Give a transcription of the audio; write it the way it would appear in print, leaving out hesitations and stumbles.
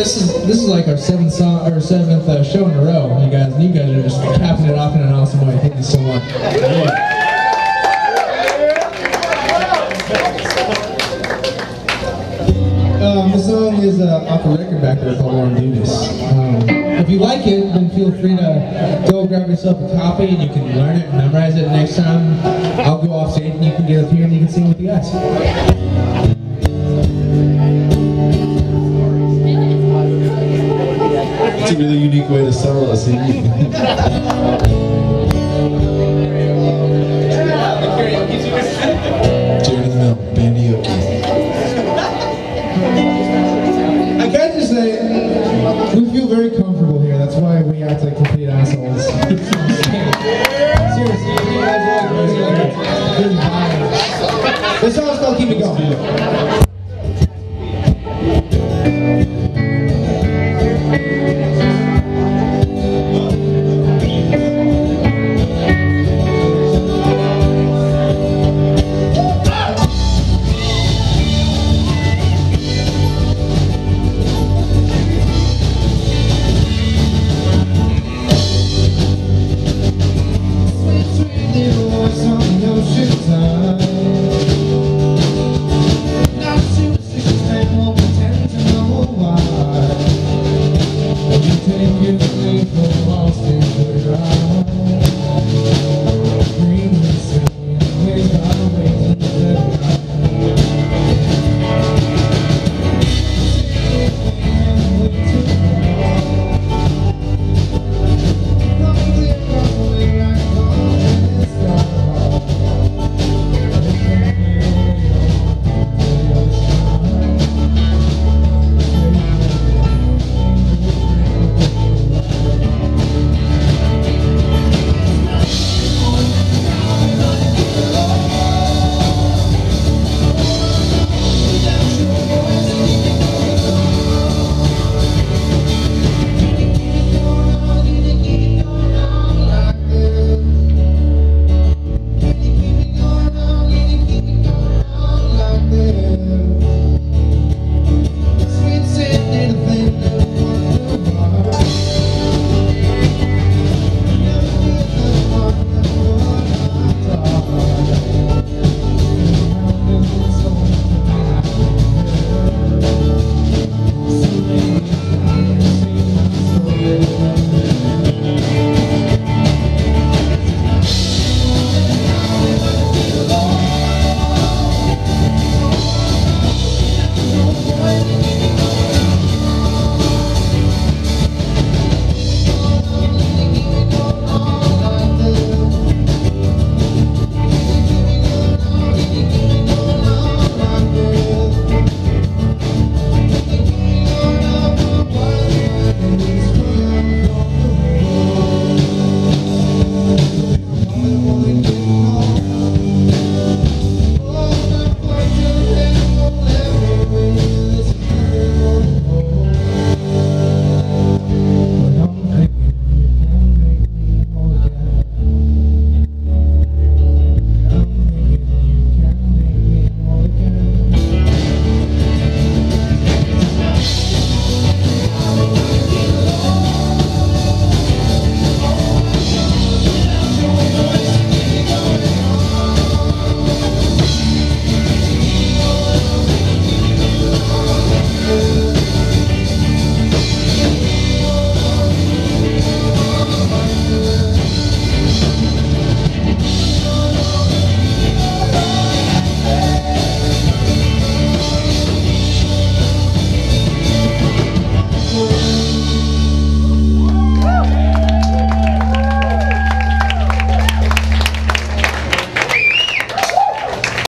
this is like our seventh show in a row, you guys. And you guys are just capping it off in an awesome way. Thank you so much. Yeah. This song is off a record back there called Orme Dugas. If you like it, then feel free to go grab yourself a copy and you can learn it and memorize it. Next time, I'll go off stage and you can get up here and you can sing with you guys. It's a really unique way to sell a CD. Jared in the middle, bandioki. I gotta just say, we feel very comfortable here. That's why we act like complete assholes. Seriously, you guys are like this song's called Keep It Going.